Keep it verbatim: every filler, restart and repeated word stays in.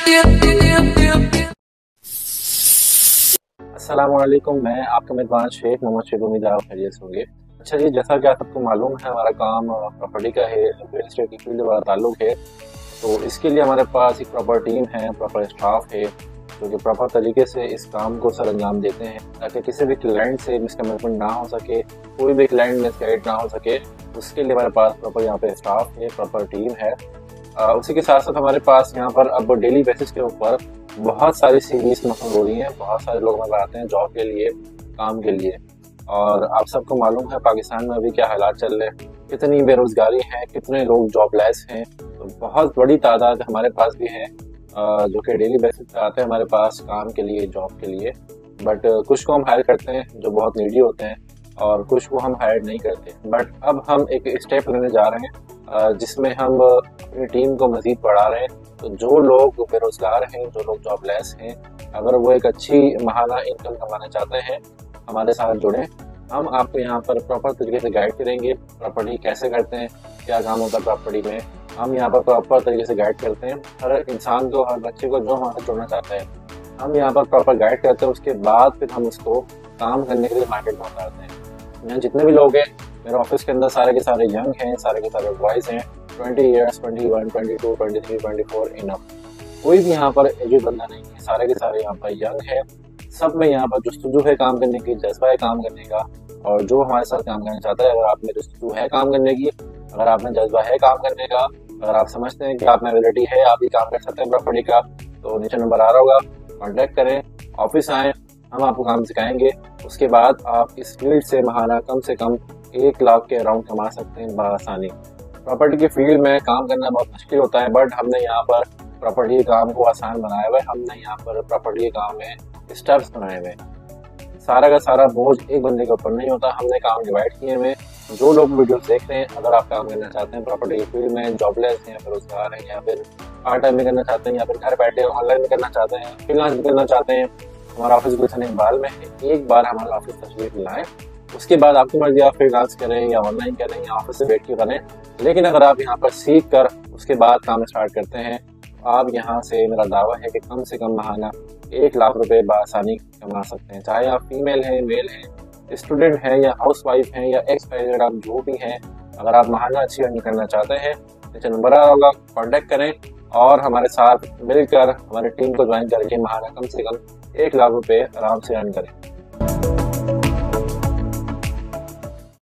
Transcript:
अस्सलामुअलैकुम, मैं आपका मेज़बान शेख मोहम्मद शेख। उम्मीद आप खैरियत से होंगे। अच्छा जी, जैसा कि आप सबको मालूम है, हमारा काम प्रॉपर्टी का है, रियल एस्टेट की फील्ड वाला ताल्लुक है। तो इसके लिए हमारे पास एक प्रॉपर टीम है, प्रॉपर स्टाफ है, जो कि प्रॉपर तरीके से इस काम को सर अंजाम देते हैं, ताकि किसी भी क्लाइंट से मिसकम्युनिकेशन ना हो सके, कोई भी क्लाइंट मिसगाइड ना हो सके। उसके लिए हमारे पास प्रॉपर यहाँ पे स्टाफ है, प्रॉपर टीम है। आ, उसी के साथ साथ हमारे पास यहाँ पर अब डेली बेसिस के ऊपर बहुत सारी सीरीज मशहूर हो रही हैं। बहुत सारे लोग हमें आते हैं जॉब के लिए, काम के लिए। और आप सबको मालूम है पाकिस्तान में अभी क्या हालात चल रहे हैं, कितनी बेरोजगारी है, कितने लोग जॉबलेस हैं। तो बहुत बड़ी तादाद हमारे पास भी है जो कि डेली बेसिस पे आते हैं हमारे पास काम के लिए, जॉब के लिए। बट कुछ को हम हायर करते हैं जो बहुत नीडी होते हैं, और कुछ को हम हायर नहीं करते। बट अब हम एक स्टेप लेने जा रहे हैं जिसमें हम अपनी टीम को मजीद बढ़ा रहे हैं। तो जो लोग बेरोजगार हैं, जो लोग जॉबलेस हैं, अगर वो एक अच्छी माहाना इनकम कमाना चाहते हैं, हमारे साथ जुड़ें। हम आपको यहाँ पर प्रॉपर तरीके से गाइड करेंगे, प्रॉपर्टी कैसे करते हैं, क्या काम होता है प्रॉपर्टी में। हम यहाँ पर प्रॉपर तरीके से गाइड करते हैं हर इंसान को, हर बच्चे को जो हमारे जुड़ना चाहता है। हम यहाँ पर प्रॉपर गाइड करते हैं, उसके बाद फिर हम उसको काम करने के लिए मार्केट में उतारते हैं। यहाँ जितने भी लोग हैं मेरे ऑफिस के अंदर, सारे के सारे यंग हैं, सारे के सारे बॉयज हैं, twenty years, twenty one, twenty two, twenty three, twenty four enough. कोई भी यहाँ पर एजेड बंदा नहीं है, सारे के सारे यहाँ पर यंग है। सब में यहाँ पर जुस्तजू है काम करने की, जज्बा है काम करने का, और जो हमारे साथ काम करना चाहता है। अगर आप में जुस्तजू है काम करने की, अगर आप में जज्बा है काम करने का, अगर आप समझते हैं कि आप में एबिलिटी है, आप भी काम कर सकते हैं प्रॉपर्टी का, तो नीचे नंबर आ रहा होगा, कॉन्टेक्ट करें, ऑफिस आए, हम आपको काम सिखाएंगे। उसके बाद आप इस फील्ड से महाना कम से कम एक लाख के अराउंड कमा सकते हैं बआसानी। प्रॉपर्टी की फील्ड में काम करना बहुत मुश्किल होता है, बट हमने यहाँ पर प्रॉपर्टी के काम को आसान बनाया हुआ है। हमने यहाँ पर प्रॉपर्टी के काम में स्टेप्स बनाए हुए हैं। सारा का सारा बोझ एक बंदे के ऊपर नहीं होता, हमने काम डिवाइड किए हुए। जो लोग वीडियो देख रहे हैं, अगर आप काम करना चाहते हैं प्रॉपर्टी की फील्ड में, जॉबलेस हैं, बेरोजगार हैं, या फिर पार्ट टाइम में करना चाहते हैं, या फिर घर बैठे ऑनलाइन में करना चाहते हैं, फ्रीलांस भी करना चाहते हैं, हमारा ऑफिस गुलशन इकबाल में है। एक बार हमारा ऑफिस तशरीफ लाएं, उसके बाद आपकी मर्जी, आप फ्रीलांस करें या ऑनलाइन करें या ऑफिस से बैठ के करें। लेकिन अगर आप यहाँ पर सीख कर उसके बाद काम स्टार्ट करते हैं, आप यहाँ से, मेरा दावा है कि कम से कम महाना एक लाख रुपए बआसानी कमा सकते हैं। चाहे आप फीमेल हैं, मेल हैं, स्टूडेंट हैं, या हाउस वाइफ हैं, या एक्स वाइफ, आप जो भी हैं, अगर आप महाना अच्छी अर्निंग करना चाहते हैं, नीचे नंबर आ रहा होगा, कॉन्टेक्ट करें और हमारे साथ मिलकर हमारी टीम को ज्वाइन करके महाना कम से कम एक लाख रुपए आराम से अर्न करें।